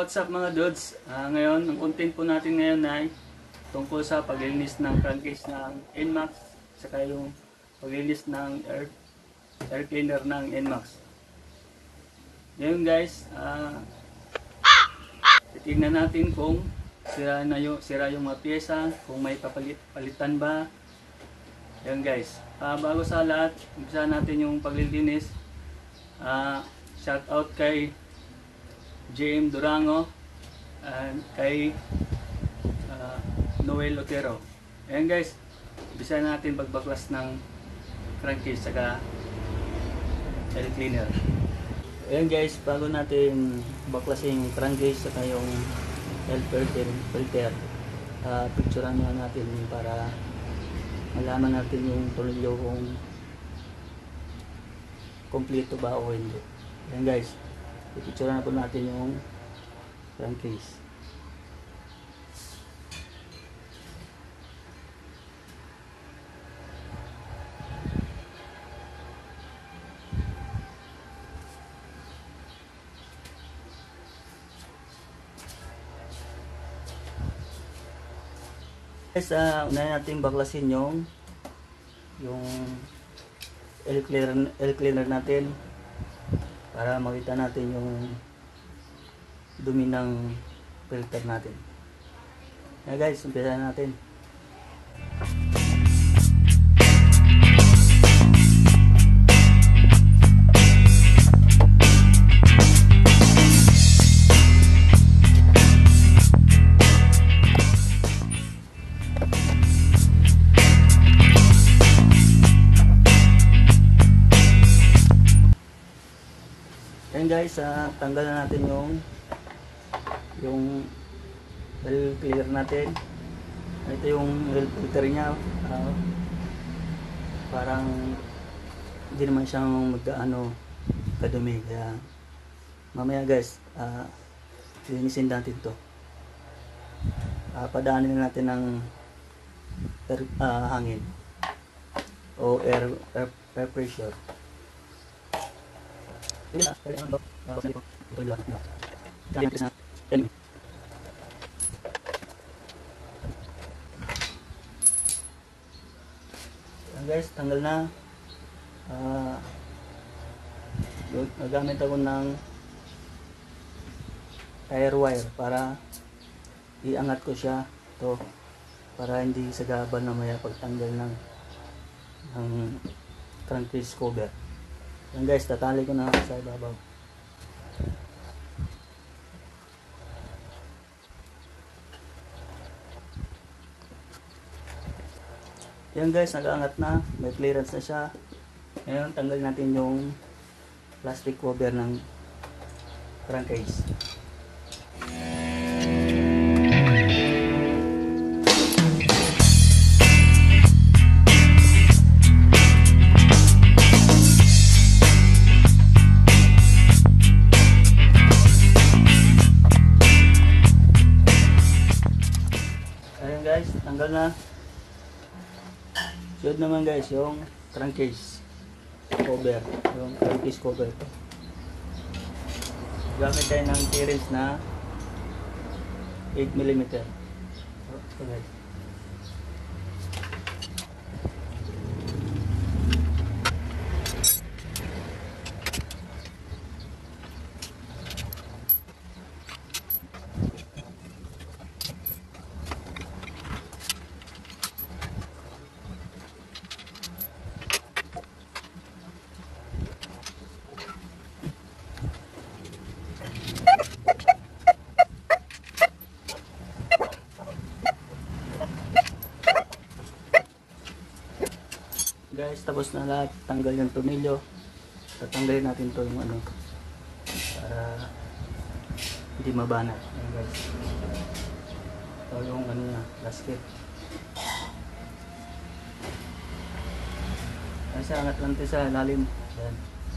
what's up mga dudes? Ngayon, ang content po natin ngayon ay tungkol sa paglilinis ng crankcase ng NMAX saka yung paglilinis ng air cleaner ng NMAX. Ngayon guys, titignan natin kung sira yung mga pyesa, kung may palitan ba. Yan guys, bago sa lahat, umpisa natin yung paglilinis. Shout out kay JM Durango and kay Noel Otero. Ayan guys, umpisa natin pagbaklas ng crankcase saka air cleaner. Ayan guys, bago natin baklasin yung crankcase saka yung air filter, picturean nga natin para malaman natin yung tornilyo kung kompleto ba o hindi. Ayan guys, ipicturean na po natin yung crankcase. Guys, unahin natin baklasin yung air cleaner natin para makita natin yung dumi ng filter natin. Ayan guys, umpisa natin. Ayan guys, tanggal na natin yung air cleaner natin. Ito yung air filter nya, parang hindi naman siyang magkaano kadumi, kaya mamaya guys, linisin natin to. Padaanin natin ng hangin o air pressure. Ayan guys, tanggal na. Nagamit ako ng tire wire para iangat ko siya to para hindi sagaban na maya pagtanggal ng crankcase cover. Yan guys, tatali ko na sa ibabaw. Yan guys, nag-aangat na, may clearance na siya. Ngayon, tanggal natin yung plastic cover ng crankcase. Tanggal na. Sunod naman guys yung crankcase cover, yung crankcase cover ito. Gamit tayo ng clearance na 8mm. Ito guys. Guys, tapos na lahat, tanggal yung tornilyo. Tatanggalin natin to yung para hindi mabanat. Ayan guys, ito yung gasket. Kasi angat lang ito sa lalim. Ayan.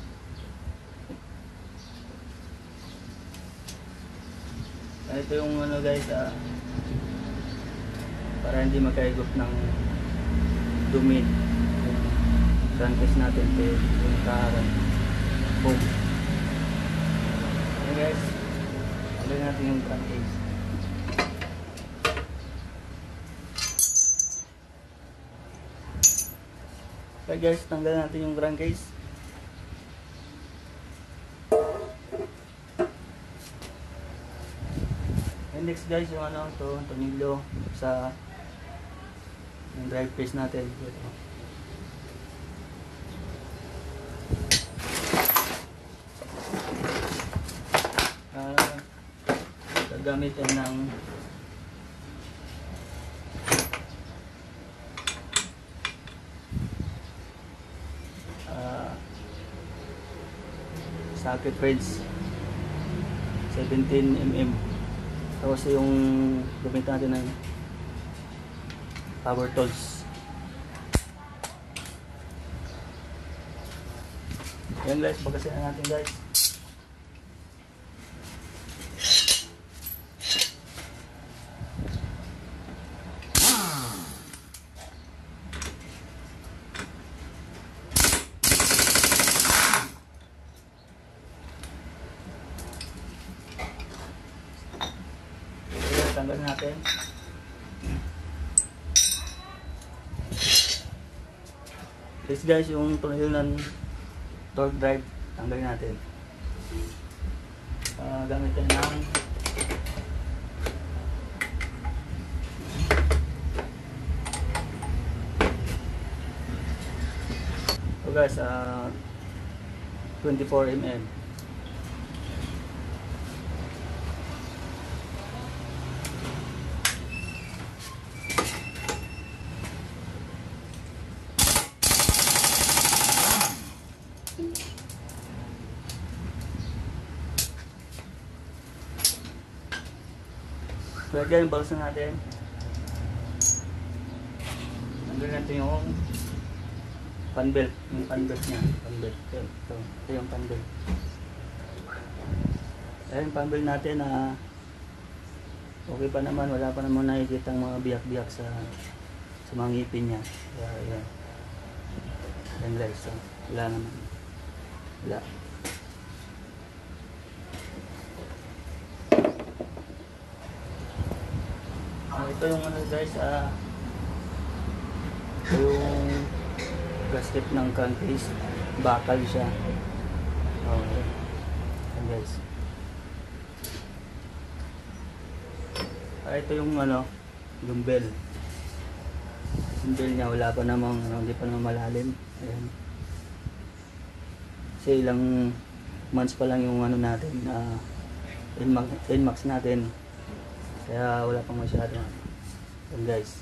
Ito yung guys, para hindi magkaigop ng dumi crankcase natin yung kaharan foam. Okay guys, Tanggalin natin yung crankcase. Okay guys, tanggalin natin yung crankcase. And next guys, yung ano, ito, tornilyo sa yung drive piece natin. Ito. Gagamitin ng socket wrench 17mm. Tapos yung gamitin natin ng power tools. Yan guys, pagkasihan natin guys. Tanggalin natin. This guys, yung tornilyo ng torque drive, tanggalin natin. Gamitin ng so guys, 24mm. So again, balsan natin. Nandun natin yung fan belt. Yung fan belt niya. Fan belt. Ito yung fan belt. Ayan yung fan belt natin na okay pa naman. Wala pa naman nakikita ang mga biyak-biyak sa mga ngipin niya. Kaya ayan. Ayan guys. So, wala naman. Wala. Ito yung ano guys, yung gasket ng crankcase, bakal siya. Okay. Ayan guys. Ito yung ano, yung bell. Yung bell niya wala pa namang, hindi pa naman malalim. Ayan. Kasi ilang months pa lang yung ano natin, NMAX natin. Kaya wala pang masyado. Yan guys.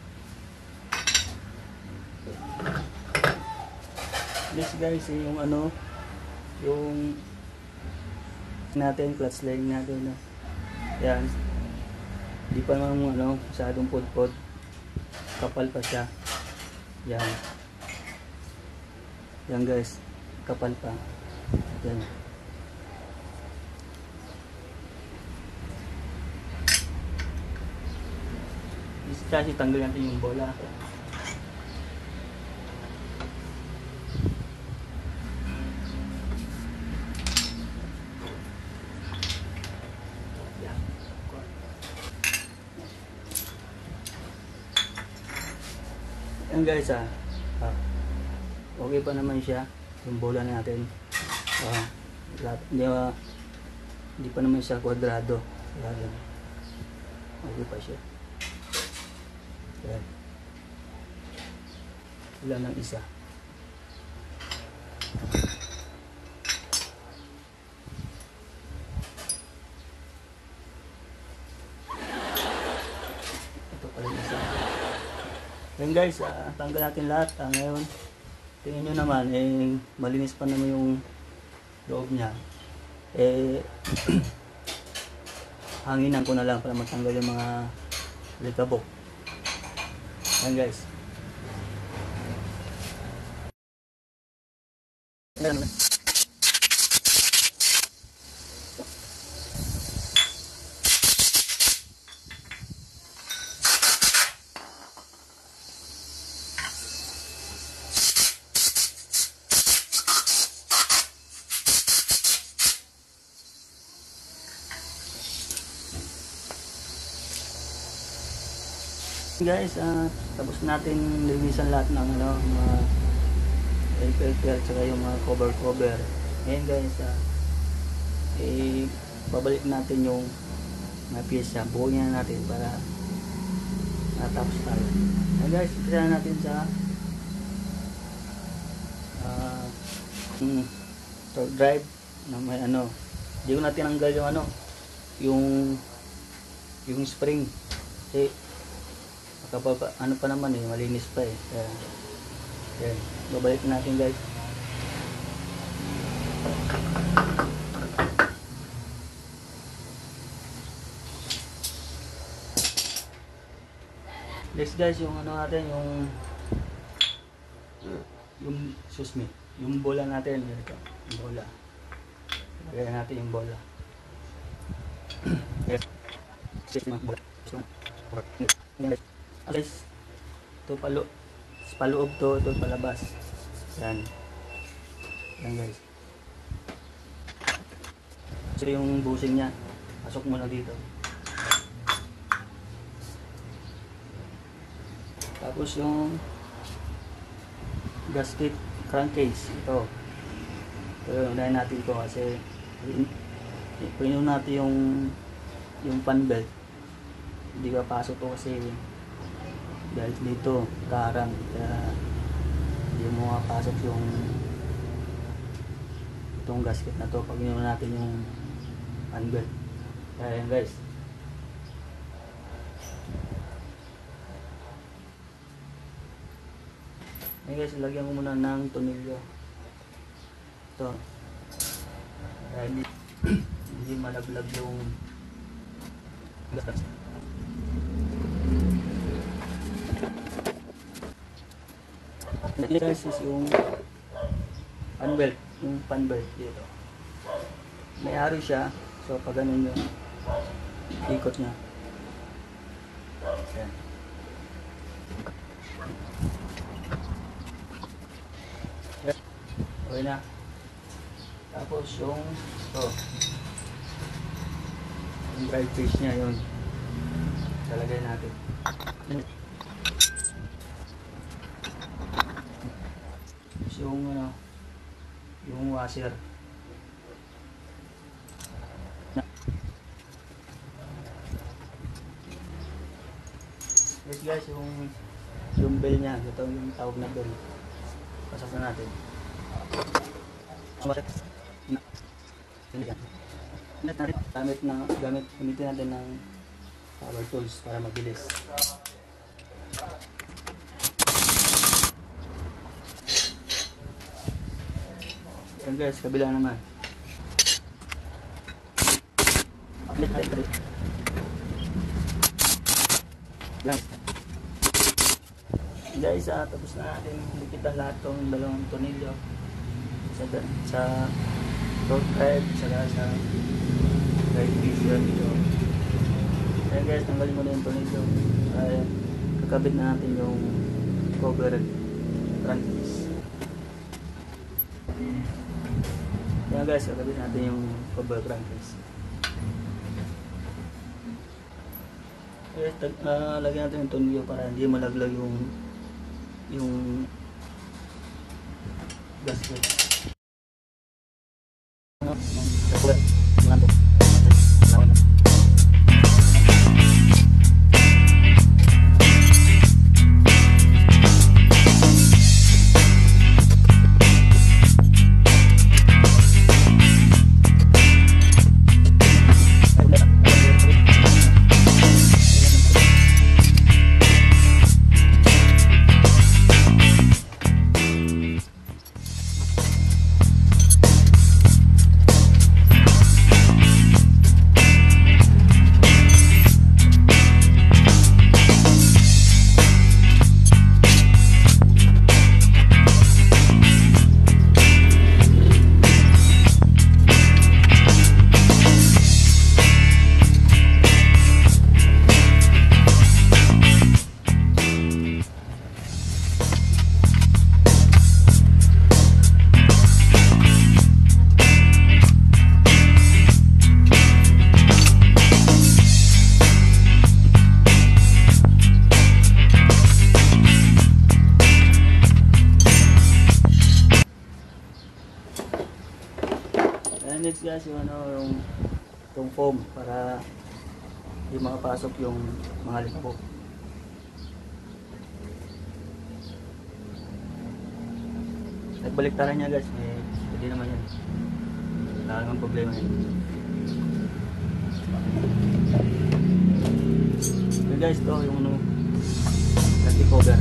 Next guys, yung ano, yung natin, clutch line natin. Yan. Hindi pa naman ano, masyadong pudpod. Kapal pa siya. Yan. Yan guys. Kapal pa. Yan. Kasi tanggal natin yung bola. Yan guys okay pa naman siya yung bola natin. Hindi pa naman siya kwadrado. Yan. Okay pa siya. Yan. Wala ng isa. Ito pala yung isa. Yan guys, tanggal natin lahat. Ngayon, tingin nyo naman, malinis pa naman yung loob niya. Hanginan ko na lang para matanggal yung mga likabok. Yan guys. Yan. Guys, tapos natin linisan lahat ng mga air filter at saka yung mga cover. Ngayon guys, babalik natin yung mga pyesa. Buuin na natin para natapos tayo. Ngayon guys, isa natin sa torque drive na may hindi ko natin tinanggal yung spring kasi pa naman malinis pa kaya babalik natin guys. Next guys, yung natin yung bola natin ito, yung bola. Lagyan natin yung bola. Yes. Alis ito paloob to, ito palabas. Yan guys. So yung busing nya pasok muna dito. Tapos yung gasket crankcase ito unahin natin ito kasi pinuno natin yung fan belt. Hindi pa pasok to kasi dahil dito karang, kaya hindi mo mapasok itong gasket na to pag pinuno natin yung fan belt. Kaya yan guys. Ayan guys, lagyan ko muna ng tornilyo ito kaya hindi malaglag yung gasket. Ito guys is yung fan belt dito. May aro siya, so pag ganun yung ikot nya. Ayan. Okay na. Tapos yung drive piece nya yun talagay natin. Yung washer yes guys, yung bell nya, ito yung tawag na bell, pasok na natin. Gamitin natin ng power tools para mabilis. Yan guys, kabila naman. Guys, tapos na natin likitan lahat ng dalawang tornilyo sa torque drive saka sa drive piece dito. Ayan guys, tanggalin mo na yung tornilyo. Kakabit na natin yung cover crankcase. Ayan guys, kakabit natin yung cover crankcase. Lagyan natin yung tornilyo para hindi malaglag yung gasket. guys yung yung foam para hindi makapasok yung mga likabok. Nagbaliktaran niya guys, hindi naman yan. Wala namang problema yun. So guys, ito yung plastic cover.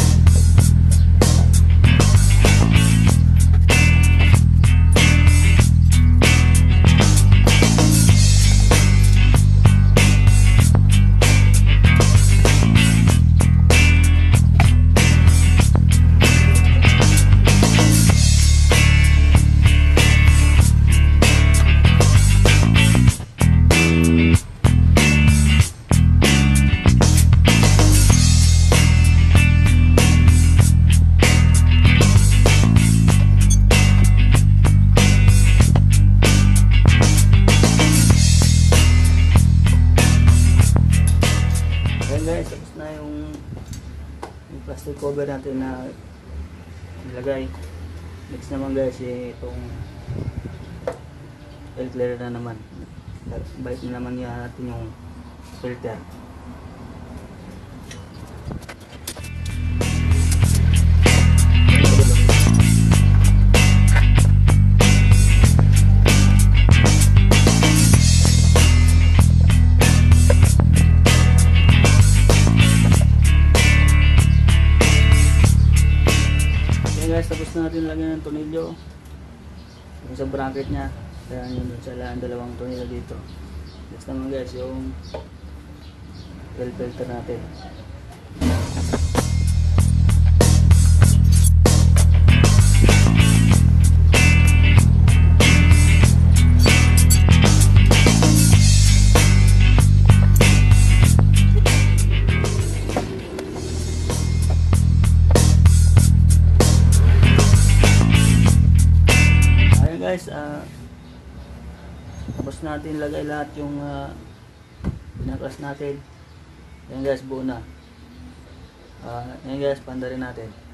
Guys, tapos na yung plastic cover natin na nilagay. Next naman guys, itong air cleaner na naman. Balik na naman natin yung filter. Guys, tapos na natin lagyan ng tornilyo yung sa bracket nya, kaya yun sa dalawang tornilyo dito. Next naman guys, yung oil filter natin. Guys, tapos natin lagay lahat yung pinaklas natin. Yan guys, buo na. Yan guys, panda rin natin.